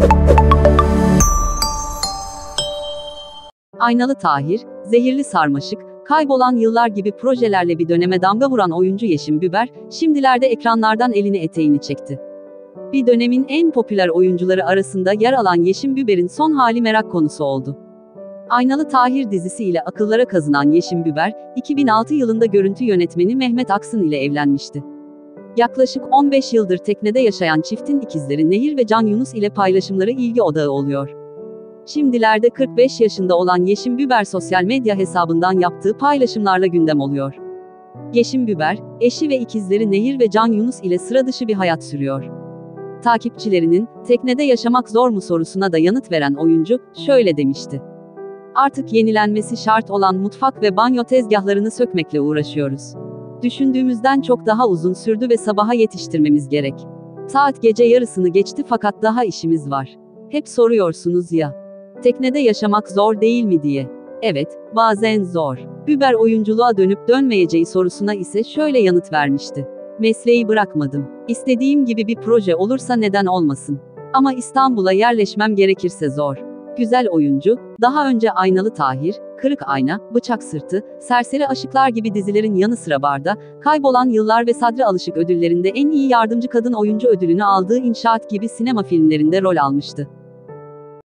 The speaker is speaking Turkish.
Aynalı Tahir, Zehirli Sarmaşık, Kaybolan Yıllar gibi projelerle bir döneme damga vuran oyuncu Yeşim Biber, şimdilerde ekranlardan elini eteğini çekti. Bir dönemin en popüler oyuncuları arasında yer alan Yeşim Biber'in son hali merak konusu oldu. Aynalı Tahir dizisi ile akıllara kazınan Yeşim Biber, 2006 yılında görüntü yönetmeni Mehmet Aksın ile evlenmişti. Yaklaşık 15 yıldır teknede yaşayan çiftin ikizleri Nehir ve Can Yunus ile paylaşımları ilgi odağı oluyor. Şimdilerde 45 yaşında olan Yeşim Biber sosyal medya hesabından yaptığı paylaşımlarla gündem oluyor. Yeşim Biber, eşi ve ikizleri Nehir ve Can Yunus ile sıra dışı bir hayat sürüyor. Takipçilerinin, teknede yaşamak zor mu sorusuna da yanıt veren oyuncu, şöyle demişti. Artık yenilenmesi şart olan mutfak ve banyo tezgahlarını sökmekle uğraşıyoruz. Düşündüğümüzden çok daha uzun sürdü ve sabaha yetiştirmemiz gerek. Saat gece yarısını geçti fakat daha işimiz var. Hep soruyorsunuz ya. Teknede yaşamak zor değil mi diye. Evet, bazen zor. Biber oyunculuğa dönüp dönmeyeceği sorusuna ise şöyle yanıt vermişti. Mesleği bırakmadım. İstediğim gibi bir proje olursa neden olmasın. Ama İstanbul'a yerleşmem gerekirse zor. Güzel oyuncu, daha önce Aynalı Tahir, Kırık Ayna, Bıçak Sırtı, Serseri Aşıklar gibi dizilerin yanı sıra Barda, Kaybolan Yıllar ve Sadri Alışık ödüllerinde en iyi yardımcı kadın oyuncu ödülünü aldığı İnşaat gibi sinema filmlerinde rol almıştı.